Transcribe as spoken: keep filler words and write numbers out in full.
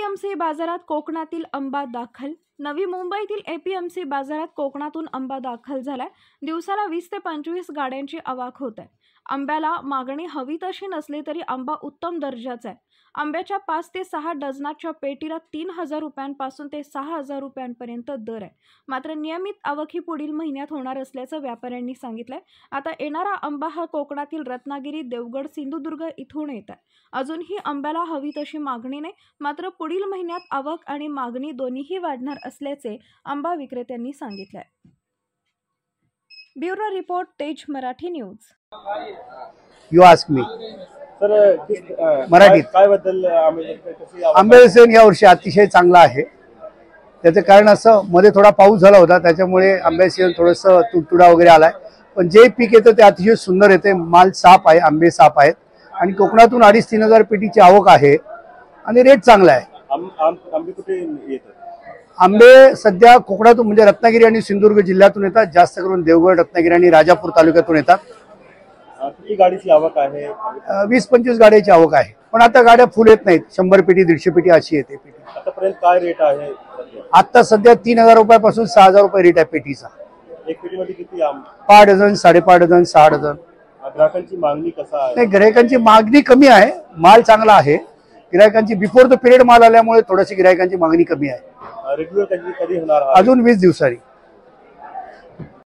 APMC बाजारात कोकणातील आंबा दाखल। नवी मुंबईतील एपीएमसी बाजारात कोकणातून आंबा दाखल झालाय। दिवसाला वीस ते पंचवीस गाड्यांची आवक होत आहे। आंब्याला मागणी हवी तशी नसली तरी आंबा उत्तम दर्जाचा आहे। आंब्याच्या पाच ते सहा डझनाच्या पेटीला तीन हजार रुपयांपासून ते सहा हजार रुपयांपर्यंत दर आहे। मात्र नियमित आवक ही पुढील महिन्यात होणार असल्याचं व्यापाऱ्यांनी सांगितलंय। आता येणारा आंबा हा कोकणातील रत्नागिरी, देवगड, सिंधुदुर्ग इथून येत आहे। अजूनही आंब्याला हवी तशी मागणी नाही, मात्र पुढील महिन्यात आवक आणि मागणी दोन्हीही वाढणार असल्याचे आंबा विक्रेत्यांनी सांगितले। Bureau report, Tej Marathi news. You ask me sir मराठीत काय बद्दल आंब्याचा सीजन या वर्षी अतिशय चांगला आहे। त्याचं कारण असं, मध्ये थोडा पाऊस झाला होता, त्याच्यामुळे आंब्याचं सीजन थोडंसं तुडतुडा वगैरे आलाय, पण जे पीक येतं ते अतिशय सुंदर येते। माल साफ आहे, आंबे साफ आहेत आणि कोकणातून अडीच तीन हजार पेटीची आवक आहे आणि रेट चांगला आहे। आंबे कुठे येतात? आंबे सध्या कोकणातून म्हणजे रत्नागिरी आणि सिंधुदुर्ग जिल्ह्यातून येतात। जास्त करून देवगड, रत्नागिरी आणि राजापूर तालुक्यातून येतात। किती गाडीची आवक आहे? वीस पंचवीस गाड्याची आवक आहे, पण आता गाड्या फुल येत नाहीत। शंभर पेटी दीडशे पेटी अशी येते पेटी। आतापर्यंत काय रेट आहे? आता सध्या तीन हजार रुपयापासून सहा हजार रुपये रेट आहे पेटीचा। एक पेटीमध्ये किती आंबे? पाच डझन, साडेपाच डझन, सहा डझन। ग्राहकांची मागणी कसा आहे? नाही, गिरायकांची मागणी कमी आहे, माल चांगला आहे। गिरायकांची बिफोर द पिरियड माल आल्यामुळे थोडीशी गिरायकांची मागणी कमी आहे। रेग्युलर कधी होणार? अजून वीस दिवसांनी।